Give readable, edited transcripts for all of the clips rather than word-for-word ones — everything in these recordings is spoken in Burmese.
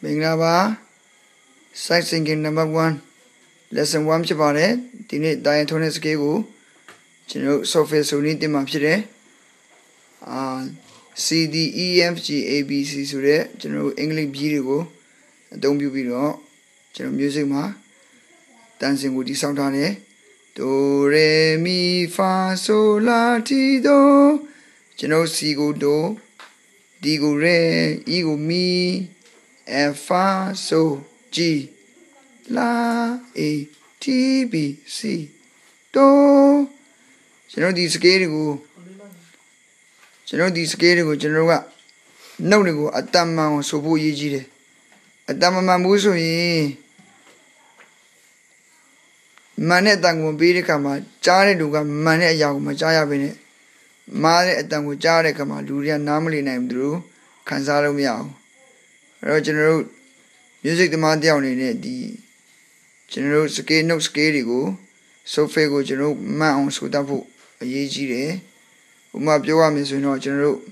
Minglaba Sight Singing number 1 Lesson 1 ဖြစ်ပါတယ်ဒီနေ့တိုင်းထုံးတဲ့စကေးကိုကျွန်တော် software ဆိုနေတင်မှာဖြစ်တယ်C D E F G A B C ဆိုတဲ့ကျွန်တော်အင်္ဂလိပ်ပြီးတွေကိုအသုံးပြုပြီးတော့ကျွန်တော် music မှာတန်စင်ကိုတည်ဆောက်ထားတယ် Do re mi fa sol la ti do ကျွန်တော် C ကို do D ကို re E ကို mi F fa sol G la A T B C do ကျွန်တော်ဒီစကေးတွေကိုကျွန်တော်ကနှုတ်တွေကိုအတမန်ကိုဆိုဖို့ရည်ကြီးတယ်အတမန်ဘူးဆိုရင်မန်နဲ့အတန်ကိုပေးတဲ့ခါမှာကြားတဲ့လူကမန်တဲ့အရာကိုမကြားရဘဲနဲ့မားတဲ့အတန်ကိုကြားတဲ့ခါမှာလူတွေကနားမလည်နိုင်ဘူးသူခံစားလို့မရဘူးအဲ့တော့ကျွန်တော်တို့ music သမားတယောက်အနေနဲ့ဒီကျွန်တော်တို့ scale note scale တွေကို software ကိုကျွန်တော်မှတ်အောင်ဆိုတတ်ဖို့အရေးကြီးတယ်ဥပမာပြောရမယ်ဆိုရင်တော့ကျွန်တော်တို့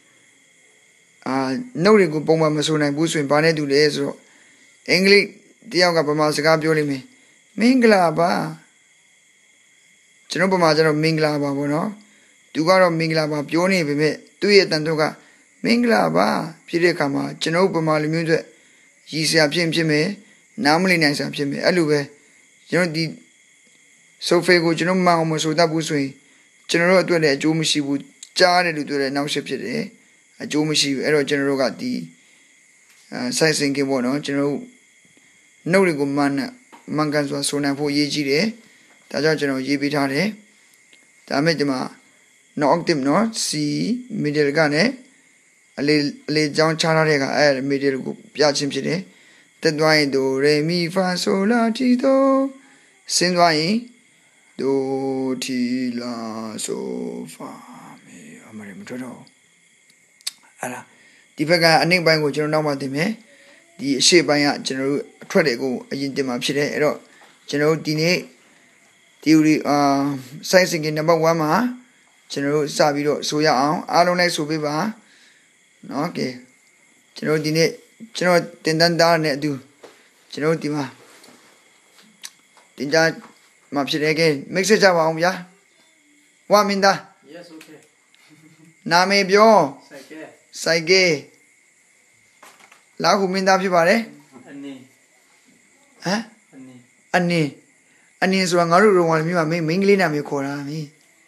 note တွေကိုပုံမှန်မဆိုနိုင်ဘူးဆိုရင်ဘာနဲ့တူလဲဆိုတော့အင်္ဂလိပ်တယောက်ကဗမာစကားပြောလိမ့်မယ်မင်္ဂလာပါကျွန်တော်ဗမာကျတော့မင်္ဂလာပါပေါ့နော်သူကတော့မင်္ဂလာပါပြောနေပေမဲ့သူ့ရဲ့တန်ထုတ်ကမင်္ဂလာပါဖြစ်တဲ့အခါမှာကျွန်တော်ဗမာလူမျိုးတွေရည်စရာဖြစ်မယ်နားမလည်နိုင်စရာဖြစ်မယ်အဲ့လိုပဲကျွန်တော်ဒီ software ကိုကျွန်တော်မှအောင်မဆိုတတ်ဘူးဆိုရင်ကျွန်တော်တို့အတွက်လည်းအကျိုးမရှိဘူးကြားတယ်လို့ပြောတယ်နောက်ဆက်ဖြစ်တယ်အကျိုးမရှိဘူးအဲ့တော့ကျွန်တော်တို့ကဒီsite syncing ပေါ့နော်ကျွန်တော်တို့ note တွေကိုမှန်ကန်စွာဆိုနိုင်ဖို့ရေးကြည့်တယ်ဒါကြောင့်ကျွန်တော်ရေးပေးထားတယ်ဒါမဲ့ဒီမှာ no octave နော် C middle ကနဲ့အလေးကြောင်းချထားတဲ့ကအဲ့ middle ကိုပြချင်းဖြစ်တယ်တက်သွားရင် do re mi fa sol la ti do ဆင်းသွားရင် do ti la so fa mi အမရမထွက်တော့အဲ့ဒါဒီဘက်ကအနှိမ့်ပိုင်းကိုကျွန်တော်နောက်မှတင်မယ်ဒီအရှေ့ပိုင်းကကျွန်တော်တို့အထွက်တွေကိုအရင်တင်မှာဖြစ်တယ်အဲ့တော့ကျွန်တော်တို့ဒီနေ့ theory site syncing number 1မှာကျွန်တော်တို့စပြီးတော့ဆိုရအောင်အားလုံးလိုက်ဆိုပေးပါနော်โอเคကျွန်တော်ဒီနေ့ကျွန်တော်တင်တန်းသားနဲ့အတူကျွန်တော်ဒီမှာတင်ကြမှာဖြစ်တယ်ကဲ mix ကြပါအောင်ဗျာဝါမင်းသား yes okay နာမည်ပြောစိုက်ကဲလာခုမင်းသားဖြစ်ပါတယ်အနေဟမ်အနေဆိုတာငါတို့ရောမြို့မှာမင်းကလေးနာမည်ခေါ်တာမင်း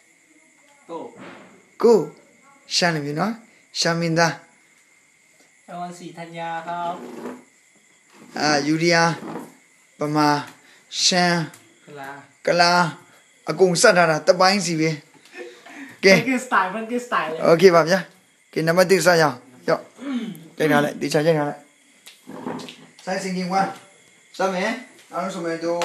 ကိုရှမ်းလေနော်ရှမ်းမင်းသားวันสีธัญญาครับယူရီယာပမာရှမ်းကလာအကုန်စက်ထားတာတပိုင်းစီပဲကဲเป็นสไตล์เลยโอเคပါဗျာကဲနံပါတ်1စရအောင်ရော့ကြိုက်ထားလိုက်ဒီချာကြိုက်ထားလိုက်စိုက်စင်ကင်1စမယ်အားလုံးဆိုမယ်do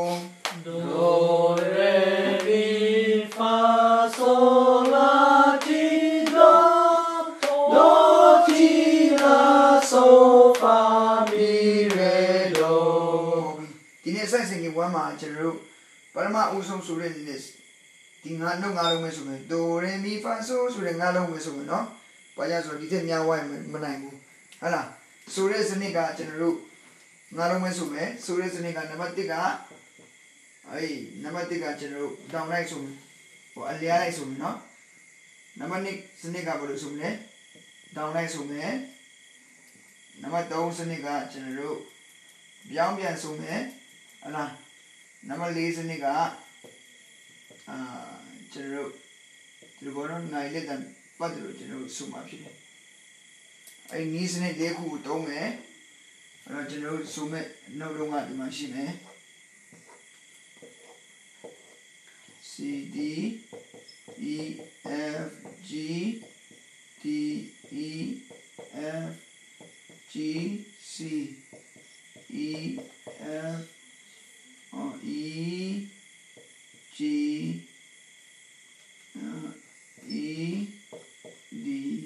re mi fa sol la ti do do ti la so fa mi re do ဒီနေ့စိုက်စင်ကင်1မှာကျွန်တော်တို့ပထမအဦးဆုံးဆိုတဲ့ဒီနေ့ဒီငါလုံးပဲဆိုမယ် do re mi fa sol ဆိုတဲ့ငါလုံးပဲဆိုမယ်နော်ဘာကြဆိုဒီထက်များဝိုင်းမနိုင်ဘူးဟုတ်လားဆိုတဲ့စနစ်ကကျွန်တော်တို့ငါလုံးပဲဆိုမယ်ဆိုတဲ့စနစ်ကနံပါတ်1ကနံပါတ်1ကကျွန်တော်တို့တောင်းလိုက်ဆိုမယ်ဟိုအလျားလိုက်ဆိုမယ်နော်နံပါတ်2စနစ်ကဘယ်လိုဆိုမလဲတောင်းလိုက်ဆိုမယ်နံပါတ်3စနစ်ကကျွန်တော်တို့ပြောင်းပြန်ဆိုမယ်ဟုတ်လားနံပါတ်4စနစ်ကကျွန်တော်တို့ဒီဘောတော့နိုင်လက်တန်ပတ်တယ်လို့ကျွန်တော်တို့ဆိုမှာဖြစ်တယ်အဲ့နီးစနစ်၄ခုကိုသုံးမယ်အဲ့တော့ကျွန်တော်တို့ဆိုမဲ့နောက်တော့ကဒီမှာရှိမယ် C D E F G D E F G C E F E G E D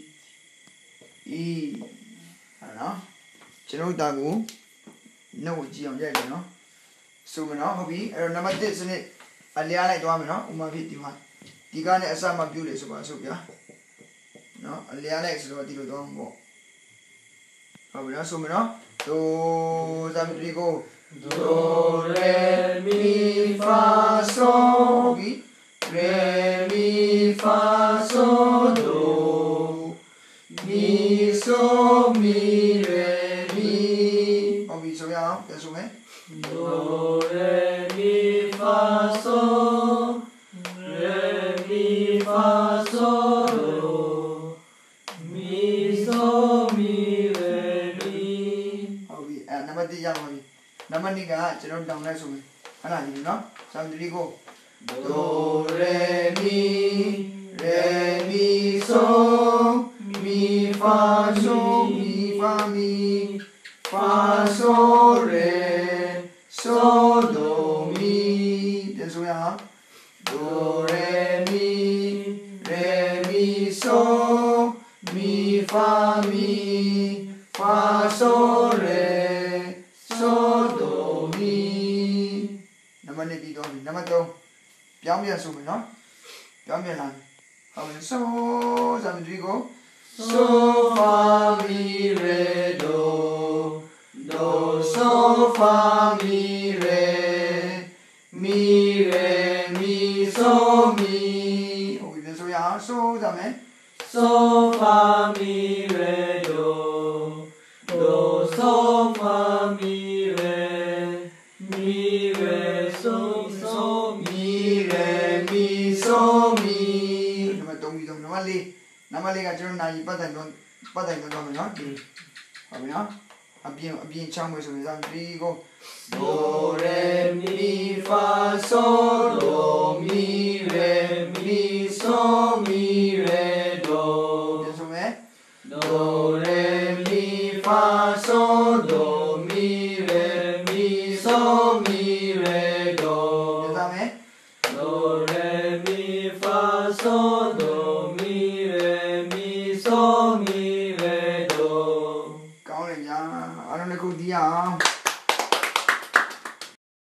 E ဟာနော်ကျွန်တော်တာကိုနှုတ်ကိုကြည့်အောင်ရိုက်တယ်နော်ဆိုမယ်နော်ဟုတ်ပြီအဲ့တော့နံပါတ်1စနစ်အလျားလိုက်သွားမယ်နော်ဥမာဖြစ်ဒီမှာဒီကနဲ့အစမှပြုတယ်ဆိုပါဆိုဗျာနော်အလျားလိုက်ဆိုတော့ဒီလိုသွားမှာပေါ့ဟုတ်ပြီနော်ဆိုမယ်နော် Do 咱们这个 Do re mi fa sol re mi fa sol do mi so mi re mi 好比怎么样？别说没？ Do re mi fa sol re mi fa sol do mi so mi re mi 好比哎，那么第一样好比，那么你看这种当来说没？看哪里呢？咱们这个 Do re mi so mi fa so mi fa mi fa so re so do mi 别说呀 Do re mi so mi fa mi fa so re so do mi 那么你比多少？那么都表面说没喏，表面来，好比 so 咱们这个 so fa mi re do do so fa mi re mi so mi 好比别说呀 so 咱们 So fa mi re do do so fa mi re so so mi re mi so mi 那么东比东那么哩，那么哩个就是拿一把灯把灯光没喏，好比喏，边唱没说没咱们这个 Do re mi fa so do mi re mi so mi re do 别说没 Do re mi fa so do mi re mi so mi re do 别唱没 Do re mi fa so do mi re mi so mi re do ကောင်းတယ်ဗျာအားလုံးတစ်ခုတီးရအောင်